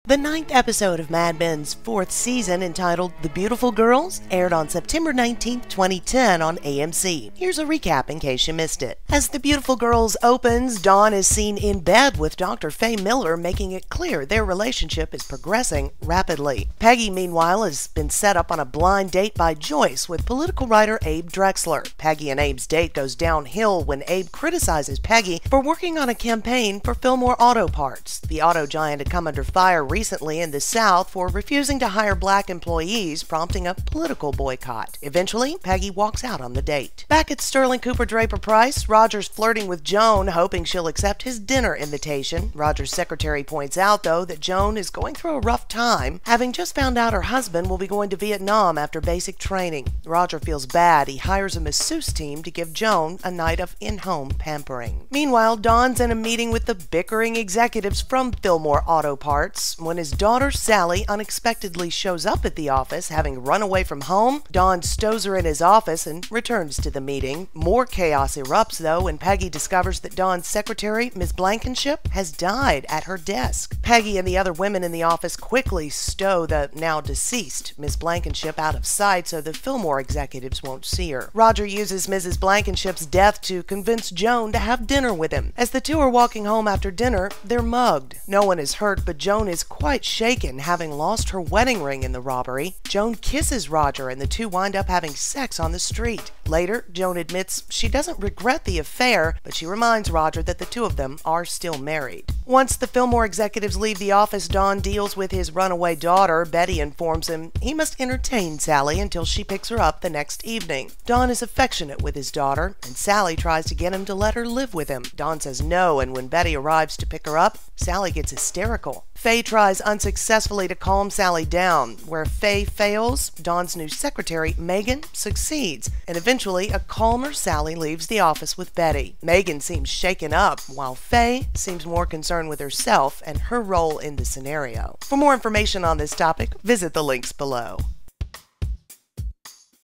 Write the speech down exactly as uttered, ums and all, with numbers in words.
The ninth episode of Mad Men's fourth season, entitled The Beautiful Girls, aired on September nineteenth, twenty ten on A M C. Here's a recap in case you missed it. As The Beautiful Girls opens, Dawn is seen in bed with Doctor Faye Miller, making it clear their relationship is progressing rapidly. Peggy, meanwhile, has been set up on a blind date by Joyce with political writer Abe Drexler. Peggy and Abe's date goes downhill when Abe criticizes Peggy for working on a campaign for Filmore Auto Parts. The auto giant had come under fire recently in the South for refusing to hire black employees, prompting a political boycott. Eventually, Peggy walks out on the date. Back at Sterling Cooper Draper Pryce, Roger's flirting with Joan, hoping she'll accept his dinner invitation. Roger's secretary points out, though, that Joan is going through a rough time, having just found out her husband will be going to Vietnam after basic training. Roger feels bad. He hires a masseuse team to give Joan a night of in-home pampering. Meanwhile, Don's in a meeting with the bickering executives from Filmore Auto Parts. When his daughter Sally unexpectedly shows up at the office, having run away from home, Don stows her in his office and returns to the meeting. More chaos erupts, though, when Peggy discovers that Don's secretary, Miss Blankenship, has died at her desk. Peggy and the other women in the office quickly stow the now deceased Miss Blankenship out of sight so the Filmore executives won't see her. Roger uses Missus Blankenship's death to convince Joan to have dinner with him. As the two are walking home after dinner, they're mugged. No one is hurt, but Joan is quite shaken, having lost her wedding ring in the robbery. Joan kisses Roger and the two wind up having sex on the street. Later, Joan admits she doesn't regret the affair, but she reminds Roger that the two of them are still married. Once the Filmore executives leave the office, Don deals with his runaway daughter. Betty informs him he must entertain Sally until she picks her up the next evening. Don is affectionate with his daughter, and Sally tries to get him to let her live with him. Don says no, and when Betty arrives to pick her up, Sally gets hysterical. Faye tries unsuccessfully to calm Sally down. Where Faye fails, Don's new secretary, Megan, succeeds, and eventually a calmer Sally leaves the office with Betty. Megan seems shaken up, while Faye seems more concerned with herself and her role in the scenario. For more information on this topic, visit the links below.